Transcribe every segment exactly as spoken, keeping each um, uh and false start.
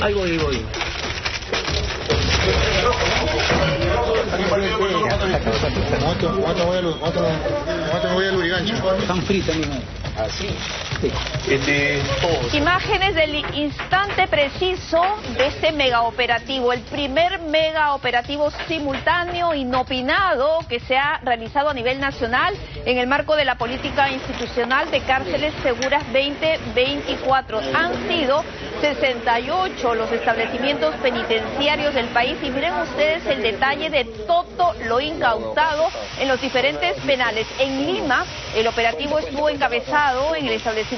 Ahí voy, ahí voy. Están fritas, mi madre. Así. Sí. Este, todos. Imágenes del instante preciso de este mega operativo, el primer mega operativo simultáneo inopinado que se ha realizado a nivel nacional en el marco de la política institucional de cárceles seguras veinte veinticuatro. Han sido sesenta y ocho los establecimientos penitenciarios del país y miren ustedes el detalle de todo lo incautado en los diferentes penales. En Lima, el operativo estuvo encabezado en el establecimiento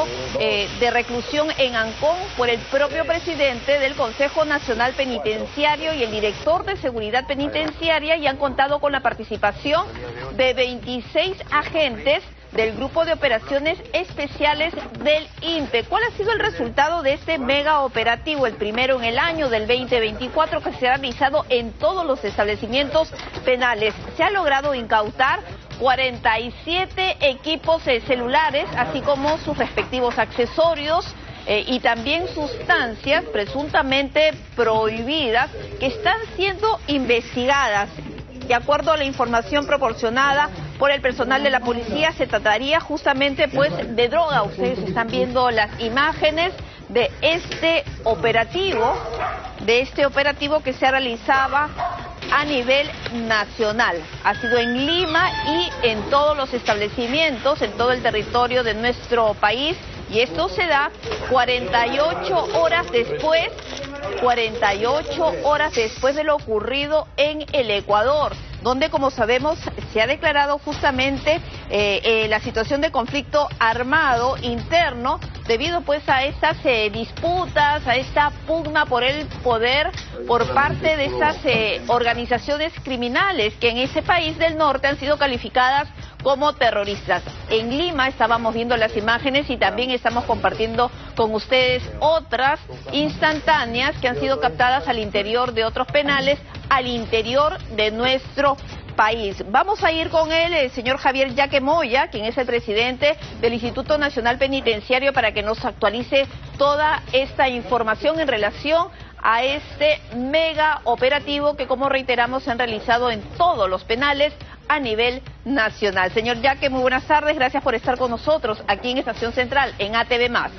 eh, de reclusión en Ancón por el propio presidente del Consejo Nacional Penitenciario y el director de Seguridad Penitenciaria, y han contado con la participación de veintiséis agentes del Grupo de Operaciones Especiales del I N P E. ¿Cuál ha sido el resultado de este mega operativo? El primero en el año del veinte veinticuatro, que se ha realizado en todos los establecimientos penales. Se ha logrado incautar cuarenta y siete equipos eh, celulares, así como sus respectivos accesorios eh, y también sustancias presuntamente prohibidas que están siendo investigadas. De acuerdo a la información proporcionada por el personal de la policía, se trataría justamente pues de droga. Ustedes están viendo las imágenes de este operativo, de este operativo que se realizaba a nivel nacional. Ha sido en Lima y en todos los establecimientos, en todo el territorio de nuestro país, y esto se da cuarenta y ocho horas después, cuarenta y ocho horas después de lo ocurrido en el Ecuador, donde, como sabemos, se ha declarado justamente eh, eh, la situación de conflicto armado interno debido pues a estas eh, disputas, a esta pugna por el poder por parte de esas eh, organizaciones criminales que en ese país del norte han sido calificadas como terroristas. En Lima estábamos viendo las imágenes y también estamos compartiendo con ustedes otras instantáneas que han sido captadas al interior de otros penales, al interior de nuestro país. Vamos a ir con él, el señor Javier Yaque Moya, quien es el presidente del Instituto Nacional Penitenciario, para que nos actualice toda esta información en relación a este mega operativo que, como reiteramos, se han realizado en todos los penales a nivel nacional. Señor Yaque, muy buenas tardes, gracias por estar con nosotros aquí en Estación Central, en A T V más.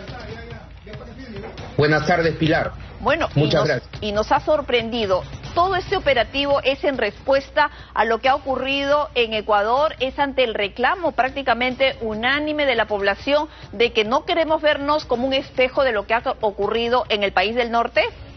Buenas tardes, Pilar. Bueno, muchas y nos, gracias. Y nos ha sorprendido. Todo este operativo es en respuesta a lo que ha ocurrido en Ecuador, es ante el reclamo prácticamente unánime de la población de que no queremos vernos como un espejo de lo que ha ocurrido en el país del norte.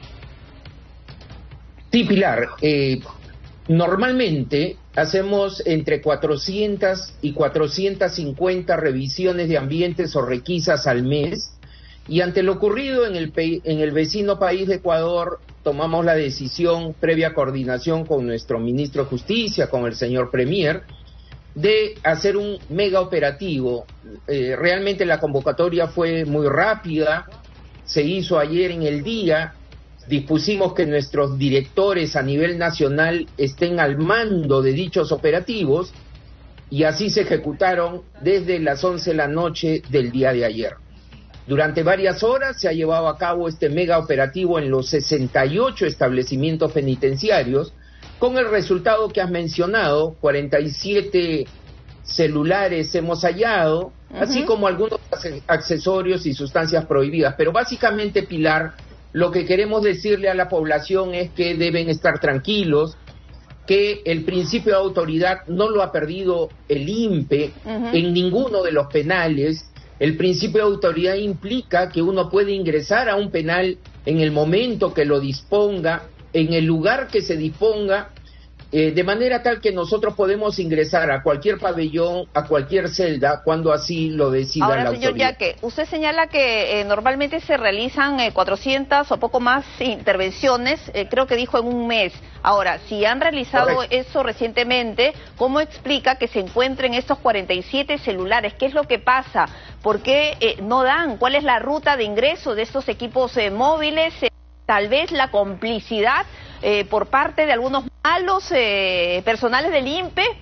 Sí, Pilar, eh, normalmente hacemos entre cuatrocientas y cuatrocientas cincuenta revisiones de ambientes o requisas al mes, y ante lo ocurrido en el, en el vecino país de Ecuador, tomamos la decisión, previa coordinación con nuestro ministro de Justicia, con el señor Premier, de hacer un mega operativo. Eh, realmente la convocatoria fue muy rápida, se hizo ayer en el día. Dispusimos que nuestros directores a nivel nacional estén al mando de dichos operativos, y así se ejecutaron desde las once de la noche del día de ayer. Durante varias horas se ha llevado a cabo este mega operativo en los sesenta y ocho establecimientos penitenciarios, con el resultado que has mencionado: cuarenta y siete celulares hemos hallado, uh-huh. así como algunos accesorios y sustancias prohibidas. Pero básicamente, Pilar, lo que queremos decirle a la población es que deben estar tranquilos, que el principio de autoridad no lo ha perdido el I N P E uh-huh. en ninguno de los penales. El principio de autoridad implica que uno puede ingresar a un penal en el momento que lo disponga, en el lugar que se disponga, eh, de manera tal que nosotros podemos ingresar a cualquier pabellón, a cualquier celda, cuando así lo decida Ahora, la señor autoridad. Yaque, usted señala que eh, normalmente se realizan eh, cuatrocientas o poco más intervenciones, eh, creo que dijo en un mes. Ahora, si han realizado Correcto. eso recientemente, ¿cómo explica que se encuentren estos cuarenta y siete celulares? ¿Qué es lo que pasa? ¿Por qué eh, no dan? ¿Cuál es la ruta de ingreso de estos equipos eh, móviles? Eh, tal vez la complicidad eh, por parte de algunos malos eh, personales del I N P E.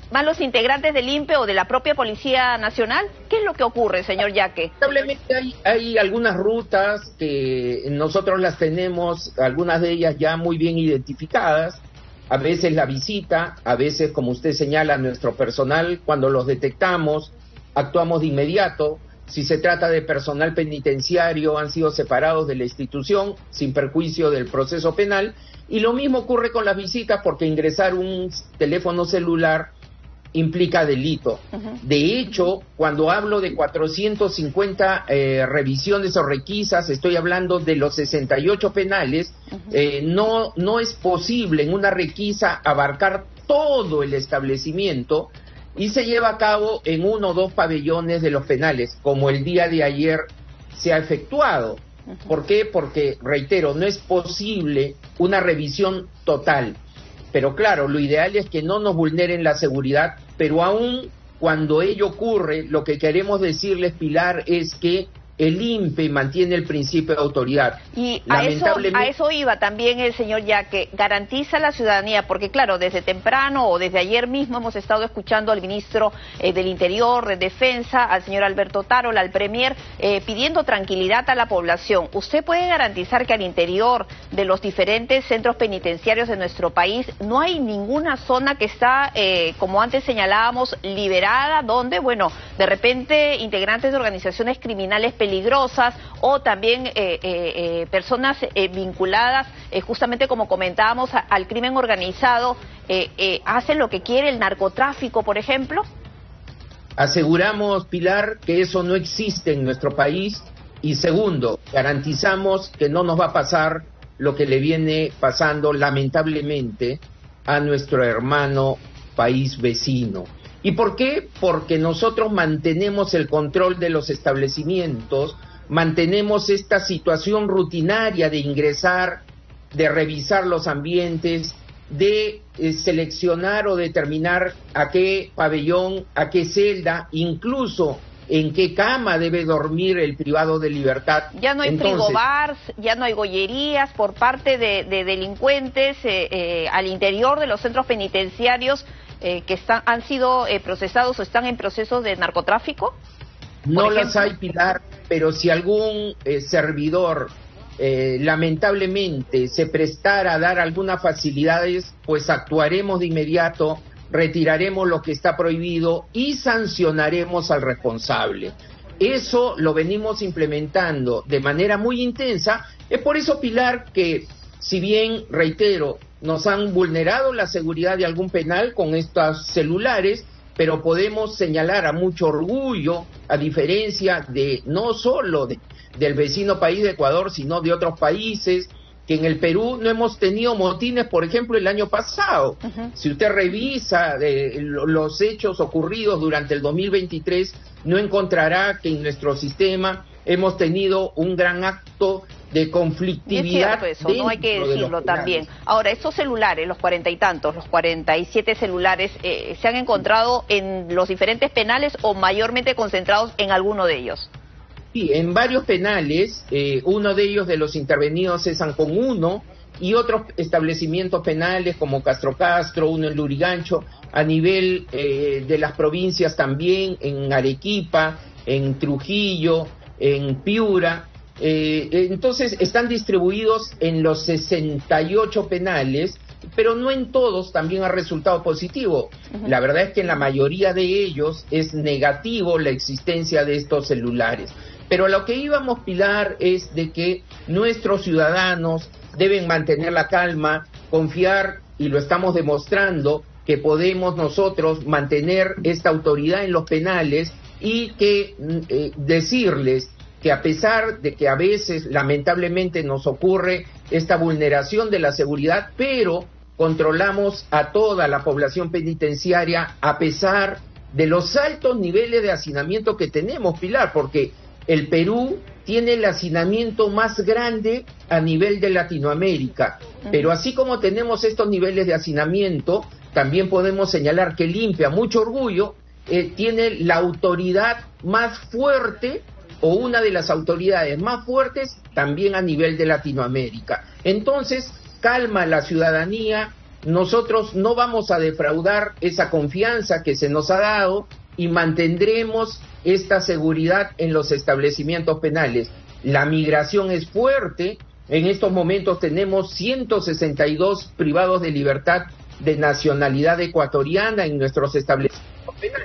van los integrantes del I N P E o de la propia Policía Nacional? ¿Qué es lo que ocurre, señor Yaque? Lamentablemente hay, hay algunas rutas que nosotros las tenemos, algunas de ellas ya muy bien identificadas. A veces la visita, a veces, como usted señala, nuestro personal, cuando los detectamos, actuamos de inmediato. Si se trata de personal penitenciario, han sido separados de la institución sin perjuicio del proceso penal. Y lo mismo ocurre con las visitas, porque ingresar un teléfono celular implica delito. Uh-huh. De hecho, cuando hablo de cuatrocientas cincuenta eh, revisiones o requisas, estoy hablando de los sesenta y ocho penales. Uh-huh. eh, no, no es posible en una requisa abarcar todo el establecimiento, y se lleva a cabo en uno o dos pabellones de los penales, como el día de ayer se ha efectuado. ¿Por qué? Porque, reitero, no es posible una revisión total. Pero claro, lo ideal es que no nos vulneren la seguridad, pero aún cuando ello ocurre, lo que queremos decirles, Pilar, es que el I N P E mantiene el principio de autoridad. Y a, eso, a eso iba también el señor Yaque, garantiza la ciudadanía, porque claro, desde temprano o desde ayer mismo hemos estado escuchando al ministro eh, del Interior, de Defensa, al señor Alberto Tarola, al Premier, eh, pidiendo tranquilidad a la población. ¿Usted puede garantizar que al interior de los diferentes centros penitenciarios de nuestro país no hay ninguna zona que está, eh, como antes señalábamos, liberada, donde, bueno, de repente integrantes de organizaciones criminales peligrosas peligrosas o también eh, eh, eh, personas eh, vinculadas, eh, justamente como comentábamos, a, al crimen organizado, eh, eh, hacen lo que quiere el narcotráfico, por ejemplo? Aseguramos, Pilar, que eso no existe en nuestro país, y segundo, garantizamos que no nos va a pasar lo que le viene pasando lamentablemente a nuestro hermano país vecino. ¿Y por qué? Porque nosotros mantenemos el control de los establecimientos, mantenemos esta situación rutinaria de ingresar, de revisar los ambientes, de eh, seleccionar o determinar a qué pabellón, a qué celda, incluso en qué cama debe dormir el privado de libertad. Ya no hay frigobars, ya no hay gollerías por parte de, de delincuentes eh, eh, al interior de los centros penitenciarios. Eh, que están, han sido eh, procesados o están en procesos de narcotráfico? No las hay, Pilar, pero si algún eh, servidor eh, lamentablemente se prestara a dar algunas facilidades, pues actuaremos de inmediato, retiraremos lo que está prohibido y sancionaremos al responsable. Eso lo venimos implementando de manera muy intensa. Es por eso, Pilar, que si bien, reitero, nos han vulnerado la seguridad de algún penal con estos celulares, pero podemos señalar a mucho orgullo, a diferencia de no solo de, del vecino país de Ecuador, sino de otros países, que en el Perú no hemos tenido motines, por ejemplo, el año pasado. Uh-huh. Si usted revisa eh, los hechos ocurridos durante el dos mil veintitrés, no encontrará que en nuestro sistema hemos tenido un gran acto de conflictividad. Es cierto eso, no hay que decirlo también. Ahora, estos celulares, los cuarenta y tantos, los cuarenta y siete celulares, eh, ¿se han encontrado en los diferentes penales o mayormente concentrados en alguno de ellos? Sí, en varios penales, eh, uno de ellos de los intervenidos es Ancón uno y otros establecimientos penales como Castro Castro, uno en Lurigancho, a nivel eh, de las provincias también, en Arequipa, en Trujillo, en Piura. Eh, entonces están distribuidos en los sesenta y ocho penales, pero no en todos también ha resultado positivo. Uh-huh. La verdad es que en la mayoría de ellos es negativo la existencia de estos celulares. Pero lo que íbamos, Pilar, es de que nuestros ciudadanos deben mantener la calma, confiar, y lo estamos demostrando, que podemos nosotros mantener esta autoridad en los penales y que eh, decirles que a pesar de que a veces lamentablemente nos ocurre esta vulneración de la seguridad, pero controlamos a toda la población penitenciaria a pesar de los altos niveles de hacinamiento que tenemos, Pilar, porque el Perú tiene el hacinamiento más grande a nivel de Latinoamérica, pero así como tenemos estos niveles de hacinamiento, también podemos señalar que el I N P E, a mucho orgullo, eh, tiene la autoridad más fuerte o una de las autoridades más fuertes también a nivel de Latinoamérica. Entonces, calma a la ciudadanía, nosotros no vamos a defraudar esa confianza que se nos ha dado y mantendremos esta seguridad en los establecimientos penales. La migración es fuerte. En estos momentos tenemos ciento sesenta y dos privados de libertad de nacionalidad ecuatoriana en nuestros establecimientos penales.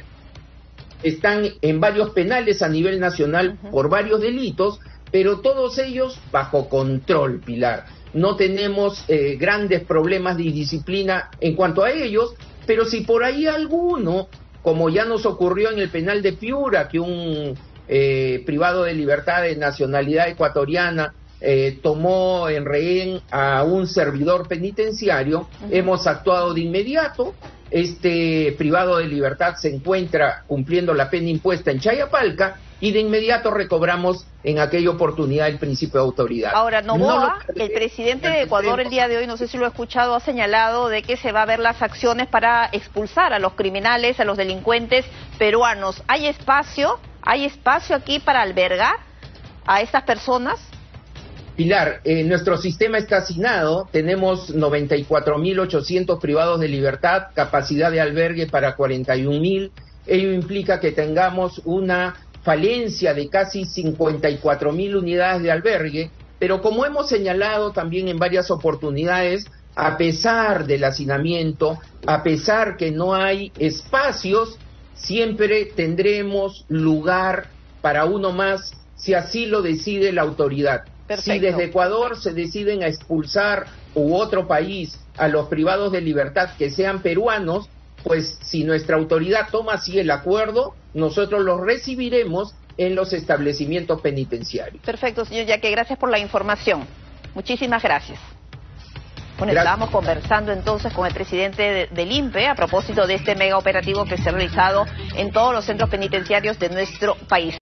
Están en varios penales a nivel nacional uh-huh. por varios delitos, pero todos ellos bajo control, Pilar. No tenemos eh, grandes problemas de disciplina en cuanto a ellos, pero si por ahí alguno, como ya nos ocurrió en el penal de Piura, que un eh, privado de libertad de nacionalidad ecuatoriana eh, tomó en rehén a un servidor penitenciario, uh-huh. hemos actuado de inmediato. Este privado de libertad se encuentra cumpliendo la pena impuesta en Chayapalca y de inmediato recobramos en aquella oportunidad el principio de autoridad. Ahora, Noboa, no el presidente de Ecuador el día de hoy, no sé si lo he escuchado, ha señalado de que se va a ver las acciones para expulsar a los criminales, a los delincuentes peruanos. ¿Hay espacio? ¿Hay espacio aquí para albergar a estas personas? Pilar, eh, nuestro sistema está hacinado, tenemos noventa y cuatro mil ochocientos privados de libertad, capacidad de albergue para cuarenta y un mil, ello implica que tengamos una falencia de casi cincuenta y cuatro mil unidades de albergue, pero como hemos señalado también en varias oportunidades, a pesar del hacinamiento, a pesar que no hay espacios, siempre tendremos lugar para uno más si así lo decide la autoridad. Perfecto. Si desde Ecuador se deciden a expulsar u otro país a los privados de libertad que sean peruanos, pues si nuestra autoridad toma así el acuerdo, nosotros los recibiremos en los establecimientos penitenciarios. Perfecto, señor Yaque, gracias por la información. Muchísimas gracias. Bueno, gracias. Estábamos conversando entonces con el presidente de, del I N P E a propósito de este mega operativo que se ha realizado en todos los centros penitenciarios de nuestro país.